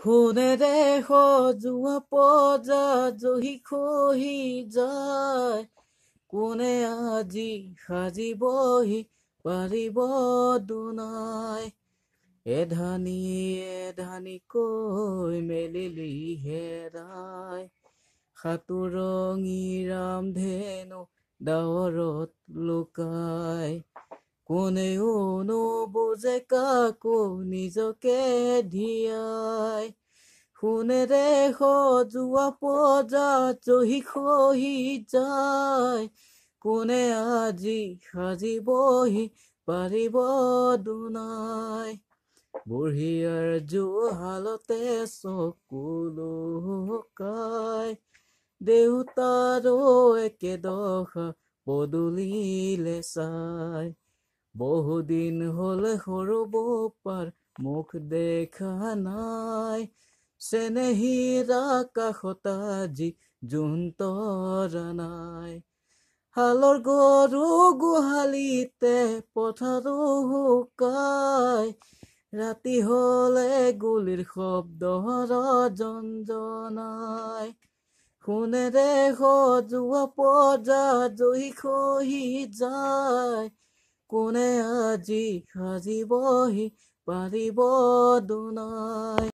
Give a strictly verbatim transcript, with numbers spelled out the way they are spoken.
সোণেৰে সজোৱা পজা জহি খহি যায়, কোনে আজি সাজিবহি পাৰিব দুনাই। এধানি এধানিকৈ মেলিলি হেৰাই, সাতোৰঙী ৰামধেনু ডাৱৰত লুকাই। কোনেও নুবুজে কাকো নিজকে ধিয়াই, সোণেৰে সজোৱা পজা জহি খহি যায়, কোনে আজি সাজিবহি পাৰিব দুনাই। বুঢ়ীয়াৰ জুহালতে চকু লুকাই, দেউতাৰো একেদশা পদূলিলে চাই। বহুদিন হল সৰু বোপাৰ মুখ দেখা নাই, চেনেহীৰ আকাশত আজি জোন তৰা নাই। হালৰ গৰু গোহালিতে পথাৰো শুকাই, ৰাতি হলে গুলিৰ শব্দ ৰজনজনাই। সোণেৰে সজোৱা পজা জহি খহি যায়, কোনে আজি সাজিবহি পাৰিব দুনাই।